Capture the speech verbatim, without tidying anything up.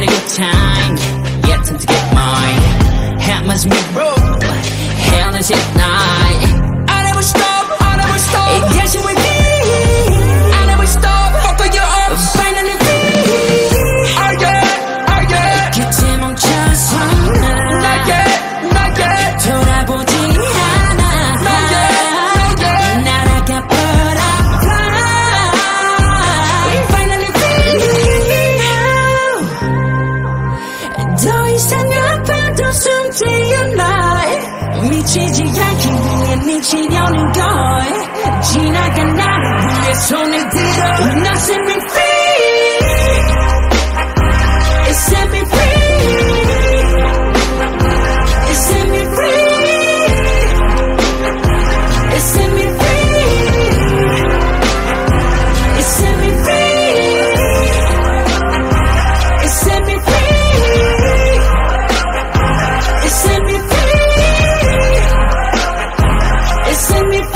a good time. Yeah, time to get mine. Hammers me roll. Hell is it night. I never stop, I never stop. It gets you with me. I never stop. Fuck you up. Finally free. I get, I get. 끝에 멈춰서 나게, 나게. 돌아보지 않아. 나게, 나게. 날아가 버려. Finally free. 더 이상 아파도 숨지 않아. 미치지 않기 위해 미치려는 걸 지나간 나를 위해 손을 들어 나 set me free. It set me free. It set me free. It set me free. It set me free. It set me free. It set me free. It set me free.